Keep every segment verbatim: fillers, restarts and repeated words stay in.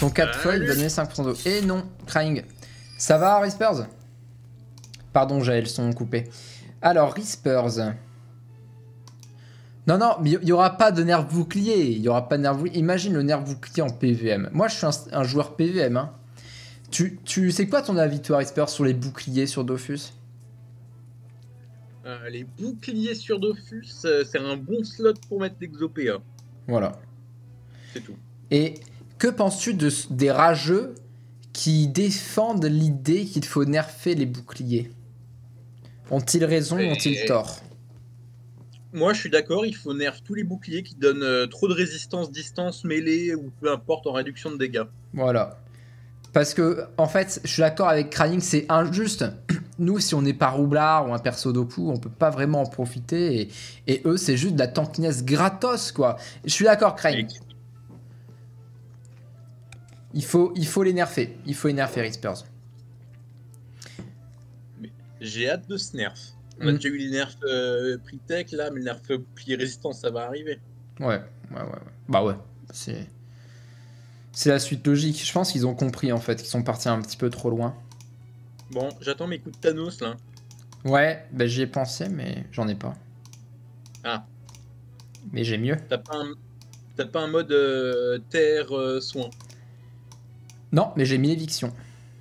Ton quatre feuilles va donner cinq pour cent d'eau. Et non, Crying. Ça va, Rispers? Pardon, j'avais le son coupé. Alors, Rispers. Non, non, mais il n'y aura pas de nerf bouclier. Il n'y aura pas de nerf bouclier. Imagine le nerf bouclier en P V M. Moi, je suis un, un joueur P V M. Hein. Tu, tu sais quoi ton avis, toi, Rispers, sur les boucliers sur Dofus? euh, Les boucliers sur Dofus, euh, c'est un bon slot pour mettre l'Exopéa. Voilà. C'est tout. Et que penses-tu de, des rageux qui défendent l'idée qu'il faut nerfer les boucliers? Ont-ils raison, Et... ont-ils tort? Moi, je suis d'accord, il faut nerf tous les boucliers qui donnent euh, trop de résistance, distance, mêlée ou peu importe en réduction de dégâts. Voilà. Parce que, en fait, je suis d'accord avec Crying, c'est injuste. Nous, si on n'est pas roublard ou un perso d'Opu, on peut pas vraiment en profiter. Et, et eux, c'est juste de la tankiness gratos, quoi. Je suis d'accord, Crying. Il faut, il faut les nerfer. Il faut les nerfer, Rispers. J'ai hâte de ce nerf. On a Mm. déjà eu les nerfs euh, Pritech là, mais le nerf bouclier résistance, ça va arriver. Ouais, ouais, ouais. ouais. Bah ouais, c'est... C'est la suite logique. Je pense qu'ils ont compris, en fait, qu'ils sont partis un petit peu trop loin. Bon, j'attends mes coups de Thanos là. Ouais, bah j'y ai pensé, mais j'en ai pas. Ah. Mais j'ai mieux. T'as pas un, t'as pas un mode euh, terre euh, soin? Non, mais j'ai mis éviction.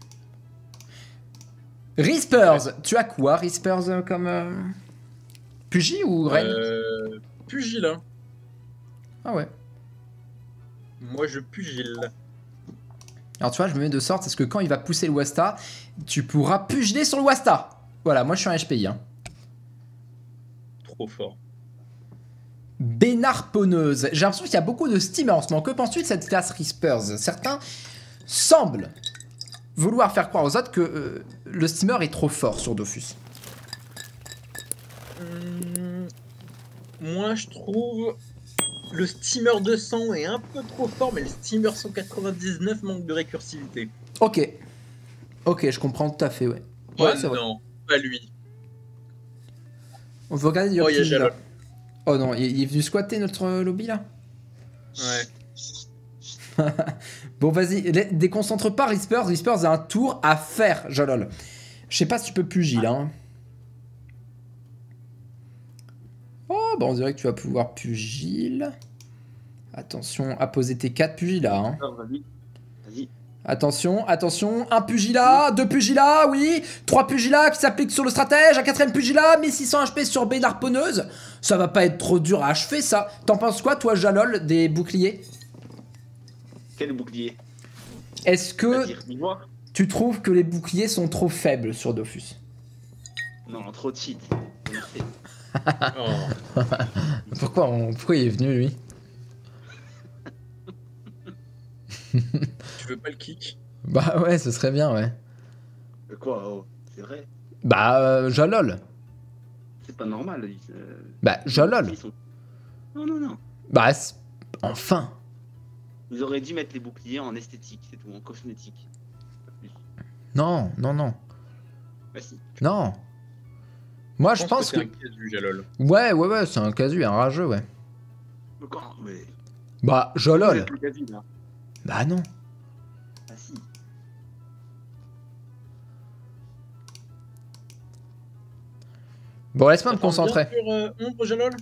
Rispers, tu as quoi, Rispers, euh, comme... Euh... Pugy ou Reine? euh, Pugile, hein. Ah ouais. Moi, je pugile. Alors tu vois, je me mets de sorte, parce que quand il va pousser le Wasta, tu pourras pugiler sur le Wasta. Voilà, moi je suis un H P I. Hein. Trop fort. Bénarponneuse. J'ai l'impression qu'il y a beaucoup de steamers en ce moment. Que penses-tu de cette classe Rispers? Certains semblent vouloir faire croire aux autres que euh, le steamer est trop fort sur Dofus. Hum, moi, je trouve le steamer deux cents est un peu trop fort, mais le steamer cent quatre-vingt-dix-neuf manque de récursivité. Ok. Ok, je comprends tout à fait, ouais. Oh Ouais, c'est vrai. non, pas lui. On veut regarder du Oh, il y a Optimi, là. Jalol. Oh non, il il est venu squatter notre euh, lobby, là. Ouais. Bon, vas-y, les- déconcentre pas Rispers. Rispers a un tour à faire, Jalol. Je sais pas si tu peux pugile, hein. Oh, bah on dirait que tu vas pouvoir pugile. Attention à poser tes quatre pugilats, hein. Vas-y. Vas-y. Attention, attention, un pugilat, deux pugilats, oui, trois pugilats qui s'appliquent sur le stratège, un quatrième pugilat, mille six cents H P sur Bénarponneuse. Ça va pas être trop dur à achever, ça. T'en penses quoi, toi, Jalol, des boucliers? Quel bouclier? Est-ce que C'est-à-dire miroir? tu trouves que les boucliers sont trop faibles sur Dofus? Non, trop de cheat. Oh. Pourquoi, on... Pourquoi il est venu, lui? Tu veux pas le kick? Bah ouais, ce serait bien, ouais. Euh, Quoi oh, c'est vrai? Bah, euh, Jalol. C'est pas normal. ils, euh, Bah, Jalol. ils sont- Non, non, non. Bah, c'est- enfin. Vous auriez dû mettre les boucliers en esthétique, c'est tout, en cosmétique. Pas plus. Non, non, non. Bah si. Non. Moi, je pense que... que... c'est un casu, Jalol. Ouais, ouais, ouais, c'est un casu, un rageux, ouais. Mais quand mais... Bah, Vous Jalol. êtes le quasi, là. Bah non. Ah si. Bon, laisse-moi me Ça forme concentrer. bien sur euh, ombre, Jalol?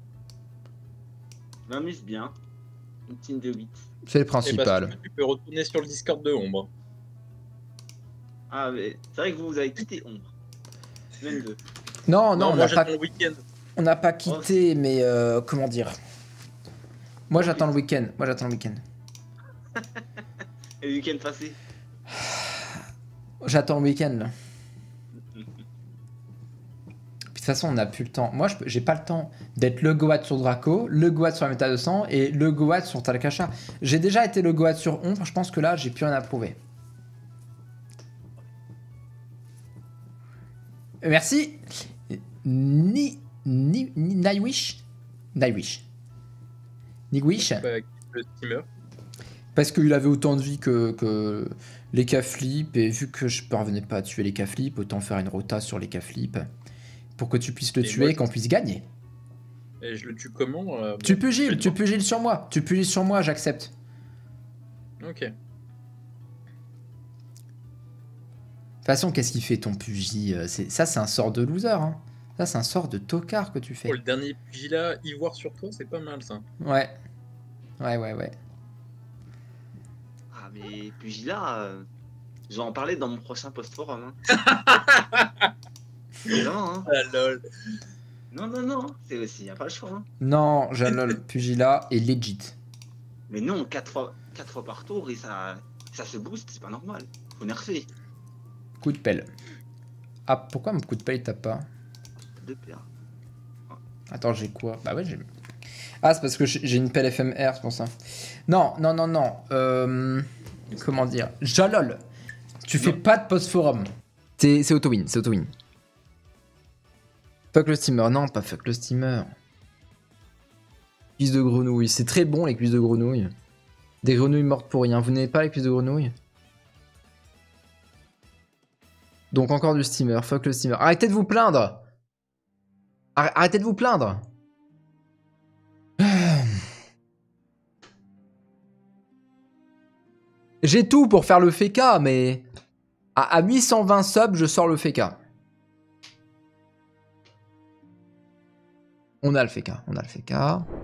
Je m'amuse bien. Une team de huit. C'est le Eh bah, si principal. tu veux, tu peux retourner sur le Discord de ombre. Ah, mais c'est vrai que vous, vous avez quitté Ombre. Semaine deux. Non, non, Non, on moi n'a j'attends pas, le week-end. on n'a pas quitté, mais euh, comment dire? Moi, j'attends le week-end. Moi, j'attends le week-end. Et le week-end passé? J'attends le week-end, là. Puis, de toute façon, on n'a plus le temps. Moi, je peux- j'ai pas le temps d'être le Goat sur Draco, le Goat sur la méta deux cents et le Goat sur Talakasha. J'ai déjà été le Goat sur Ombre. Je pense que là, j'ai plus rien à prouver. Euh, Merci. Ni. Ni. Ni. Nightwish. Nightwish. Nightwish. Bah, le steamer. Parce qu'il avait autant de vie que, que les K-Flip, et vu que je parvenais pas à tuer les K-Flip, autant faire une rota sur les K-Flip pour que tu puisses le Et tuer moi, et qu'on puisse gagner. Et je le tue comment euh, Tu bon, pugiles, tu faites-moi. pugiles sur moi, tu pugiles sur moi, j'accepte. Ok. toute façon, qu'est-ce qu'il fait ton Pugy? C'est- Ça, c'est un sort de loser. Hein. Ça, c'est un sort de tocard que tu fais. Oh, le dernier pugilat ivoire sur toi, c'est pas mal ça. Ouais. Ouais, ouais, ouais. Ah, mais Pugilat, euh, je vais en parler dans mon prochain post-forum. Hein. Vraiment, hein. Ah lol. Non, non, non, c'est aussi, y a pas le choix. Hein. Non, Jalol, Pugilat est legit. Mais non, quatre fois, quatre fois par tour et ça, ça se booste, c'est pas normal. Faut nerfer. Coup de pelle. Ah, pourquoi mon coup de pelle il tape pas? Deux P A. Attends, j'ai quoi? Bah ouais, j'ai... Ah, c'est parce que j'ai une pelle F M R, c'est pour ça. Non, non, non, non. Euh... Comment dire? Jalol, tu fais Non. pas de post-forum. C'est auto-win, c'est auto-win. Fuck le steamer. Non, pas fuck le steamer. Cuisses de grenouille. C'est très bon, les cuisses de grenouille. Des grenouilles mortes pour rien. Vous n'avez pas les cuisses de grenouille? Donc encore du steamer. Fuck le steamer. Arrêtez de vous plaindre. Arrêtez de vous plaindre. J'ai tout pour faire le F K, mais... À huit cent vingt subs, je sors le F K. On a le F K, on a le F K.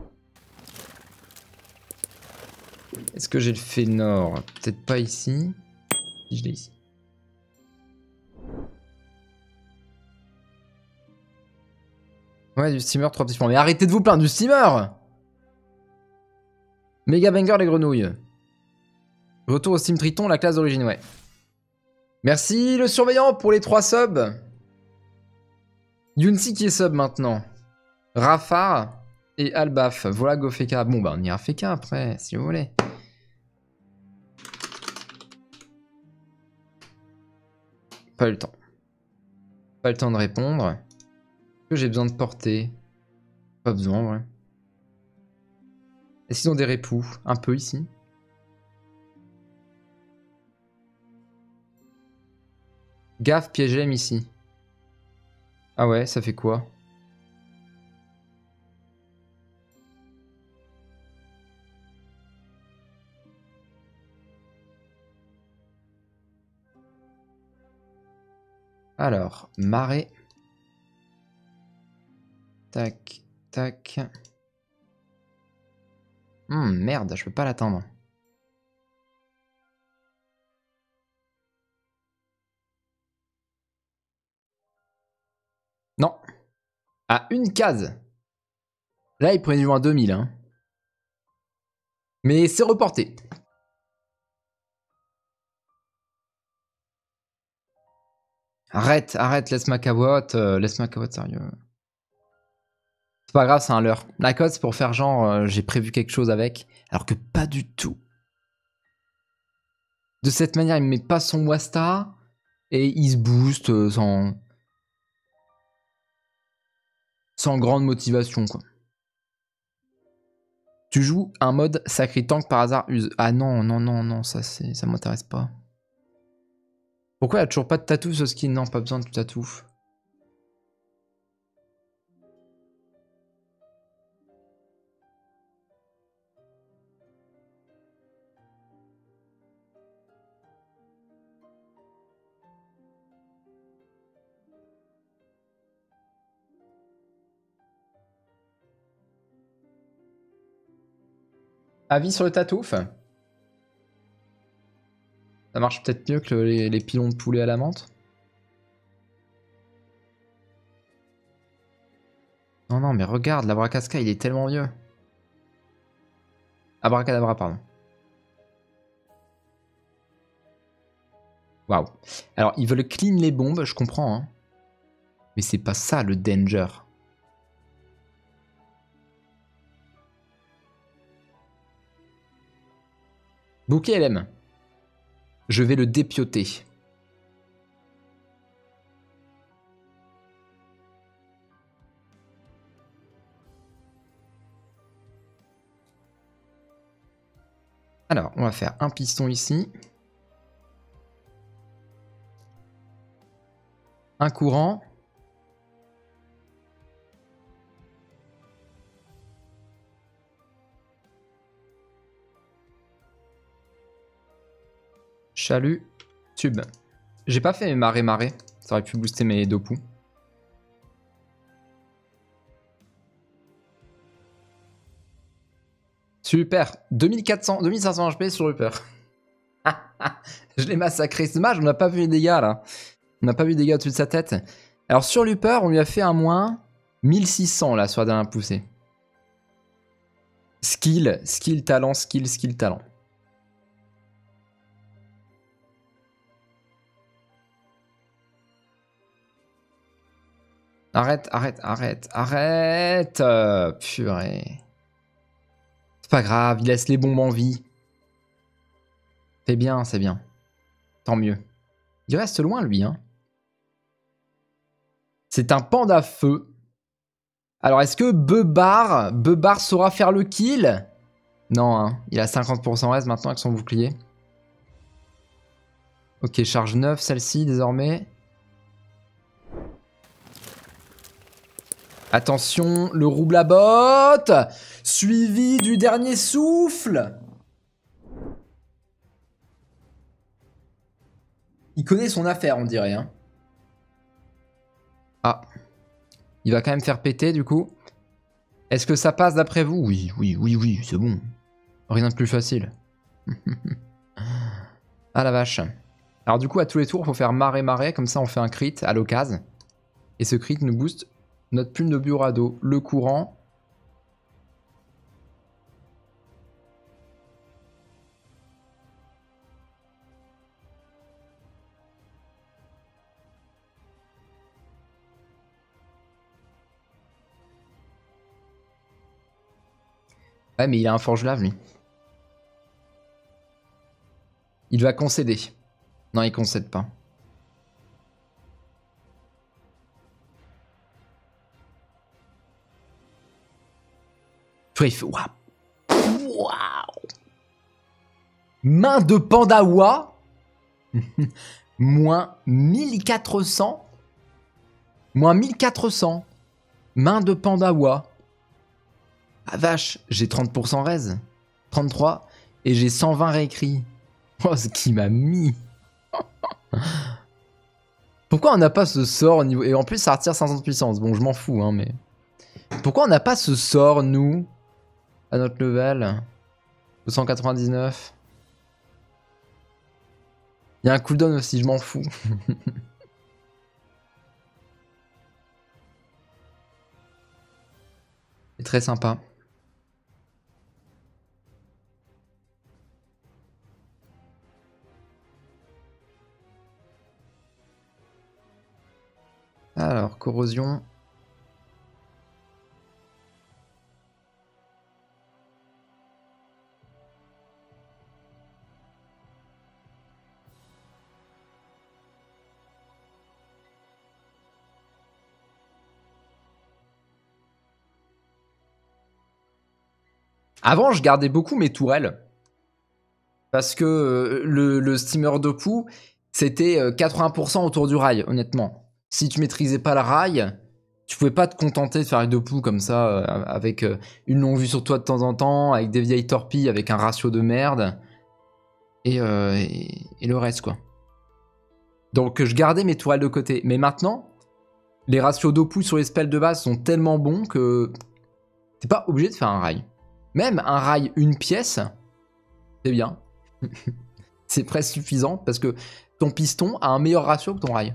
Est-ce que j'ai le Fénor? Peut-être pas ici. Si je l'ai ici. Ouais, du steamer, trois petits points. Mais arrêtez de vous plaindre du steamer! Méga banger les grenouilles. Retour au Steam Triton, la classe d'origine, ouais. Merci le surveillant pour les trois subs. Yunsi qui est sub maintenant. Rafa et Albaf. Voilà go F K. Bon bah on ira F K après, si vous voulez. Pas eu le temps. Pas eu le temps de répondre. Est-ce que j'ai besoin de porter? Pas besoin, ouais. Est-ce qu'ils ont des répoux? Un peu ici. Gaffe, piège M ici. Ah ouais, ça fait quoi? Alors, marée. Tac, tac. Hum, merde, je peux pas l'atteindre. Non. À une case. Là, il prenait du moins deux mille. Hein. Mais c'est reporté. Arrête, arrête, laisse ma cavotte. Euh, laisse ma cavotte, sérieux. C'est pas grave, c'est un leurre. La cote, c'est pour faire genre, euh, j'ai prévu quelque chose avec. Alors que pas du tout. De cette manière, il me met pas son Wasta. Et il se booste euh, sans... Sans grande motivation, quoi. Tu joues un mode sacré tank par hasard use. Ah non, non, non, non, ça, ça m'intéresse pas. Pourquoi il n'y a toujours pas de tatou ce skin? Non, pas besoin de tatou. Avis sur le tatouf? Ça marche peut-être mieux que les, les pilons de poulet à la menthe? Non, non, mais regarde, l'Abracasca, il est tellement mieux. Abracadabra, pardon. Waouh. Alors, ils veulent clean les bombes, je comprends, hein. Mais c'est pas ça le danger. Bouquet L M. Je vais le dépioter. Alors, on va faire un piston ici. Un courant. Chalut, tube. J'ai pas fait mes marées marées. Ça aurait pu booster mes Dopu. Super. deux mille quatre cents, deux mille cinq cents H P sur Reaper. Je l'ai massacré. C'est dommage, on n'a pas vu les dégâts là. On n'a pas vu les dégâts au-dessus de sa tête. Alors sur Reaper, on lui a fait un moins mille six cents là sur la dernière poussée. Skill, skill, talent, skill, skill, talent. Arrête, arrête, arrête, arrête. Euh, purée. C'est pas grave, il laisse les bombes en vie. C'est bien, c'est bien. Tant mieux. Il reste loin, lui. Hein. C'est un panda feu. Alors, est-ce que Bebar, Bebar saura faire le kill? Non, hein. Il a cinquante pour cent reste maintenant avec son bouclier. Ok, charge neuf, celle-ci, désormais. Attention, le rouble à botte, suivi du dernier souffle. Il connaît son affaire, on dirait. Hein. Ah. Il va quand même faire péter, du coup. Est-ce que ça passe d'après vous? Oui, oui, oui, oui, c'est bon. Rien de plus facile. Ah la vache. Alors du coup, à tous les tours, il faut faire marée-marée. Comme ça, on fait un crit à l'occasion. Et ce crit nous booste notre plume de Burado, le courant. Ouais, mais il a un forge-lave, lui. Il va concéder. Non, il concède pas. Waouh! Main de Pandawa. Moins mille quatre cents. Moins mille quatre cents. Main de Pandawa. Ah vache, j'ai trente pour cent raise. trente-trois. Et j'ai cent vingt réécrits. Oh, ce qui m'a mis. Pourquoi on n'a pas ce sort au niveau... Et en plus, ça retire cinq cents de puissance. Bon, je m'en fous, hein, mais... Pourquoi on n'a pas ce sort, nous, à notre level deux cent quatre-vingt-dix-neuf. Il y a un cooldown aussi, je m'en fous. C'est très sympa. Alors, corrosion. Avant, je gardais beaucoup mes tourelles. Parce que euh, le, le steamer Dopu, c'était euh, quatre-vingts pour cent autour du rail, honnêtement. Si tu maîtrisais pas le rail, tu pouvais pas te contenter de faire avec Dopu comme ça, euh, avec euh, une longue vue sur toi de temps en temps, avec des vieilles torpilles, avec un ratio de merde. Et, euh, et, et le reste, quoi. Donc, je gardais mes tourelles de côté. Mais maintenant, les ratios Dopu sur les spells de base sont tellement bons que t'es pas obligé de faire un rail. Même un rail une pièce, c'est bien. C'est presque suffisant parce que ton piston a un meilleur ratio que ton rail.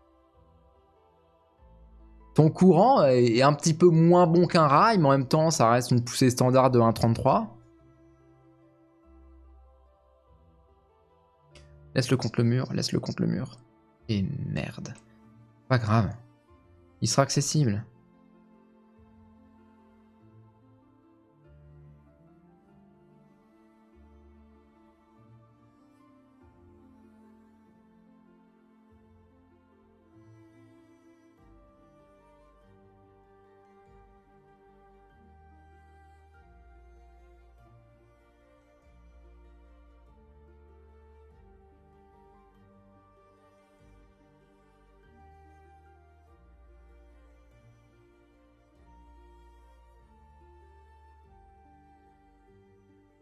Ton courant est un petit peu moins bon qu'un rail, mais en même temps, ça reste une poussée standard de un virgule trente-trois. Laisse-le contre le mur, laisse-le contre le mur. Et merde. Pas grave. Il sera accessible.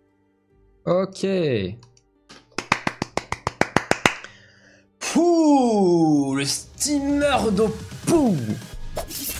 Ok. Pouh! le steamer d'Opou.